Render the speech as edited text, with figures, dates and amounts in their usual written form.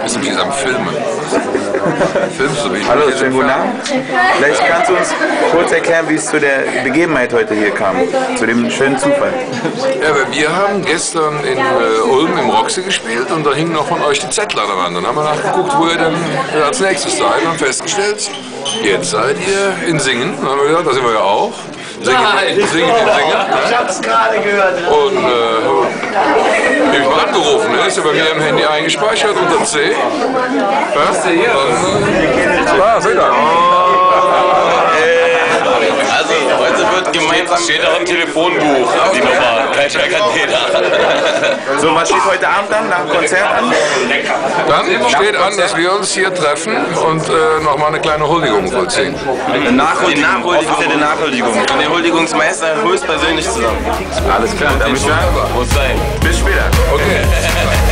Bist du wie am Filmen? Filmst du mich? Hallo, schönen guten Abend. Vielleicht kannst du uns kurz erklären, wie es zu der Begebenheit heute hier kam, zu dem schönen Zufall. Ja, wir haben gestern in Ulm im Roxy gespielt und da hingen noch von euch die Zettel an der Wand. Dann haben wir nachgeguckt, wo ihr dann als nächstes seid und haben festgestellt, jetzt seid ihr in Singen. Dann haben wir gesagt, da sind wir ja auch. Singen. Ich hab's gerade gehört. Und ich habe mal angerufen, ne? Ist ja bei mir im Handy eingespeichert unter C. Was? Hier? Ah, seht ihr. Also, heute wird gemeinsam... Steht auch im Telefonbuch, die Nummer. Kein jeder. So, was steht heute Abend dann, nach dem Konzert an? Dann steht an, dass wir uns hier treffen und nochmal eine kleine Huldigung vollziehen. Offizielle Nachhuldigung. Und der Huldigungsmeister höchstpersönlich zusammen. Alles klar, dann bis Muss sein. später. Okay.